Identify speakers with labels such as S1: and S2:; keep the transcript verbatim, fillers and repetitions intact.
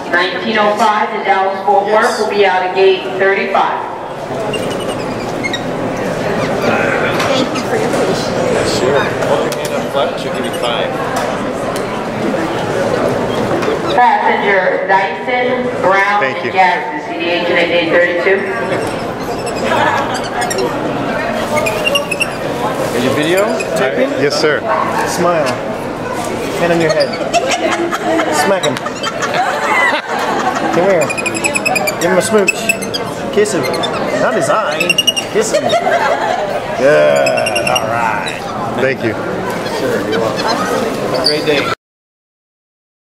S1: nineteen oh five to Dallas Fort Worth
S2: Yes.
S1: will be out of gate thirty-five.
S3: Thank you for your patience.
S2: Sure. Hold your hand up flat, she'll give you five.
S1: Passenger Dyson Brown
S4: Thank you.
S1: and Gadsden, C D agent at gate thirty-two.
S2: Is your video taping?
S4: Yes, sir.
S2: Smile. Hand on your head. Smack him. Come here. Give him a smooch. Kiss him. Not his eye. Kiss him. Good. All right.
S4: Thank you.
S2: Sure. You're welcome. Have a great day.